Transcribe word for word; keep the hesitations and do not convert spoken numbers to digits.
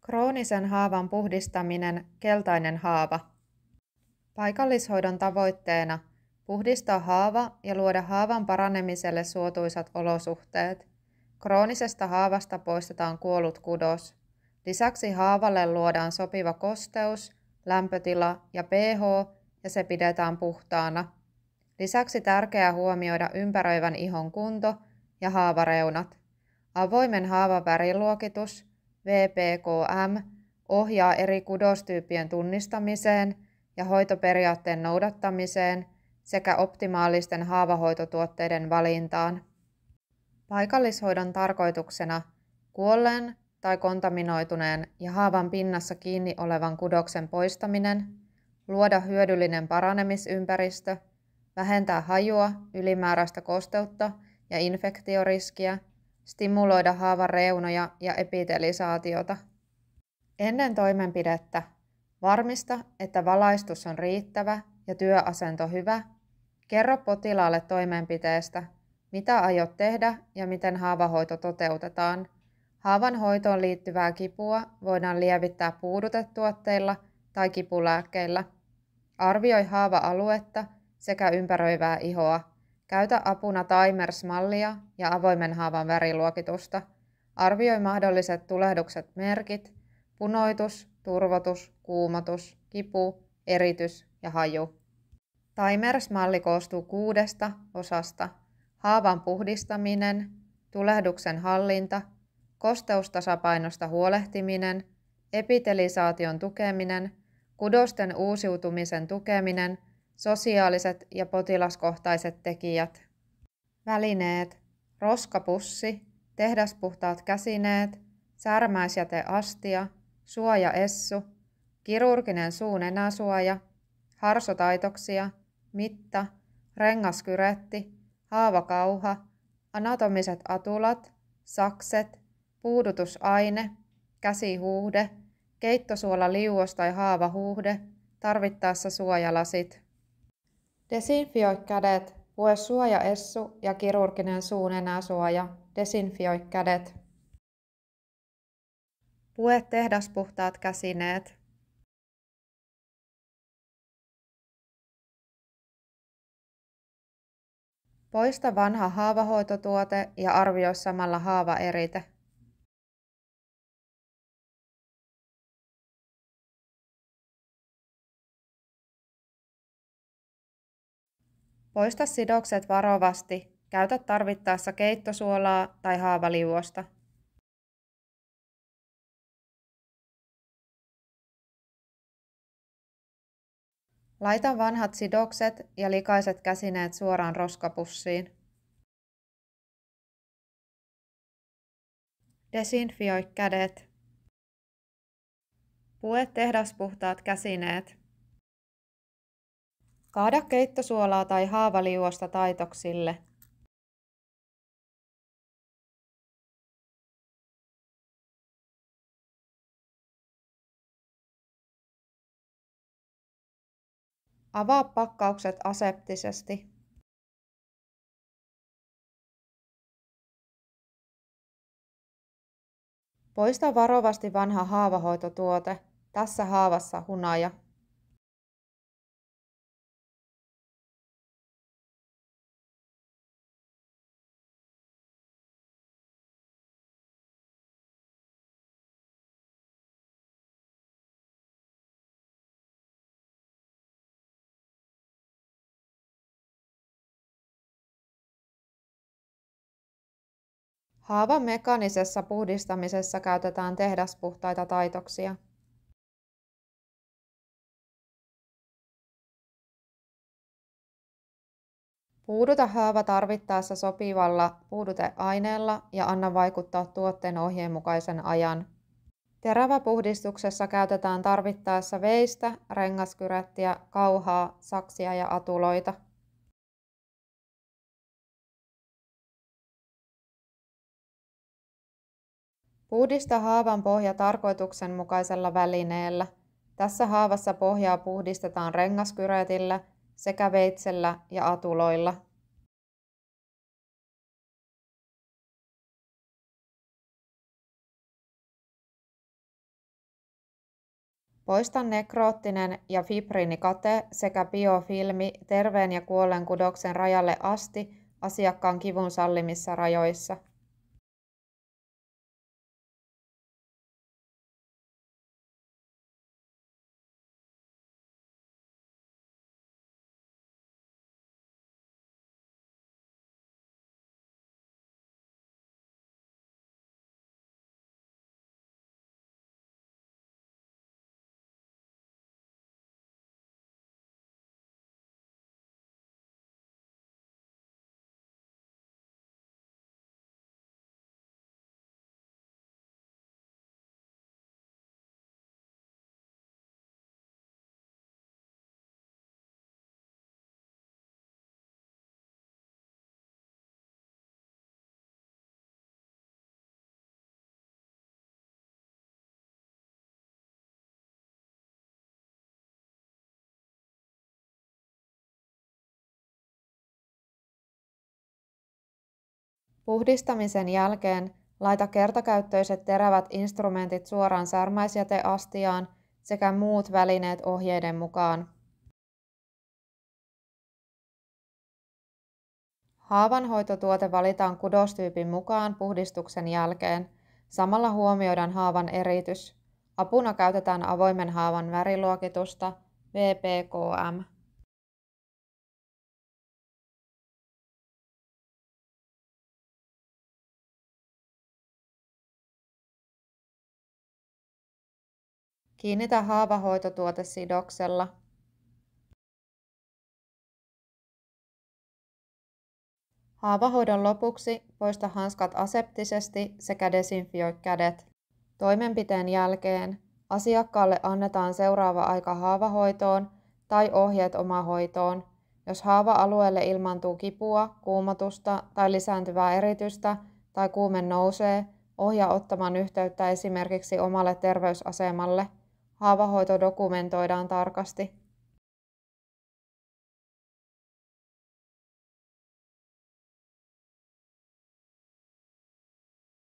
Kroonisen haavan puhdistaminen, keltainen haava. Paikallishoidon tavoitteena puhdistaa haava ja luoda haavan paranemiselle suotuisat olosuhteet. Kroonisesta haavasta poistetaan kuollut kudos. Lisäksi haavalle luodaan sopiva kosteus, lämpötila ja pH ja se pidetään puhtaana. Lisäksi tärkeää huomioida ympäröivän ihon kunto ja haavareunat. Avoimen haavan väriluokitus V P K M ohjaa eri kudostyyppien tunnistamiseen ja hoitoperiaatteen noudattamiseen sekä optimaalisten haavahoitotuotteiden valintaan. Paikallishoidon tarkoituksena kuolleen tai kontaminoituneen ja haavan pinnassa kiinni olevan kudoksen poistaminen, luoda hyödyllinen paranemisympäristö, vähentää hajua, ylimääräistä kosteutta ja infektioriskiä, stimuloida haavan reunoja ja epitelisaatiota. Ennen toimenpidettä varmista, että valaistus on riittävä ja työasento hyvä. Kerro potilaalle toimenpiteestä, mitä aiot tehdä ja miten haavahoito toteutetaan. Haavan hoitoon liittyvää kipua voidaan lievittää puudutetuotteilla tai kipulääkkeillä. Arvioi haava-aluetta sekä ympäröivää ihoa. Käytä apuna Timers-mallia ja avoimen haavan väriluokitusta. Arvioi mahdolliset tulehdukset merkit, punoitus, turvotus, kuumotus, kipu, eritys ja haju. Timers-malli koostuu kuudesta osasta. Haavan puhdistaminen, tulehduksen hallinta, kosteustasapainosta huolehtiminen, epitelisaation tukeminen, kudosten uusiutumisen tukeminen, sosiaaliset ja potilaskohtaiset tekijät. Välineet: roskapussi, tehdaspuhtaat käsineet, särmäisjäteastia, suojaessu, kirurginen suunenäsuoja, harsotaitoksia, mitta, rengaskyretti, haavakauha, anatomiset atulat, sakset, puudutusaine, käsihuuhde, keittosuolaliuos tai haavahuuhde, tarvittaessa suojalasit. Desinfioi kädet, pue suojaessu ja kirurginen suunenäsuoja, desinfioi kädet. Pue tehdaspuhtaat käsineet. Poista vanha haavahoitotuote ja arvioi samalla haavaerite. Poista sidokset varovasti. Käytä tarvittaessa keittosuolaa tai haavaliuosta. Laita vanhat sidokset ja likaiset käsineet suoraan roskapussiin. Desinfioi kädet. Pue tehdaspuhtaat käsineet. Kaada keittosuolaa tai haavaliuosta taitoksille. Avaa pakkaukset aseptisesti. Poista varovasti vanha haavahoitotuote, tässä haavassa hunaja. Haavan mekaanisessa puhdistamisessa käytetään tehdaspuhtaita taitoksia. Puuduta haava tarvittaessa sopivalla puuduteaineella ja anna vaikuttaa tuotteen ohjeen mukaisen ajan. Teräväpuhdistuksessa käytetään tarvittaessa veistä, rengaskyrettiä, kauhaa, saksia ja atuloita. Puhdista haavan pohja tarkoituksenmukaisella välineellä. Tässä haavassa pohjaa puhdistetaan rengaskyretillä sekä veitsellä ja atuloilla. Poista nekroottinen ja fibriinikate sekä biofilmi terveen ja kuolleen kudoksen rajalle asti asiakkaan kivun sallimissa rajoissa. Puhdistamisen jälkeen laita kertakäyttöiset terävät instrumentit suoraan särmäisjäteastiaan sekä muut välineet ohjeiden mukaan. Haavanhoitotuote valitaan kudostyypin mukaan puhdistuksen jälkeen. Samalla huomioidaan haavan eritys. Apuna käytetään avoimen haavan väriluokitusta V P K M. Kiinnitä haavahoitotuote sidoksella. Haavahoidon lopuksi poista hanskat aseptisesti sekä desinfioi kädet. Toimenpiteen jälkeen asiakkaalle annetaan seuraava aika haavahoitoon tai ohjeet omahoitoon. Jos haava-alueelle ilmaantuu kipua, kuumotusta tai lisääntyvää eritystä tai kuume nousee, ohjaa ottamaan yhteyttä esimerkiksi omalle terveysasemalle. Haavahoito dokumentoidaan tarkasti.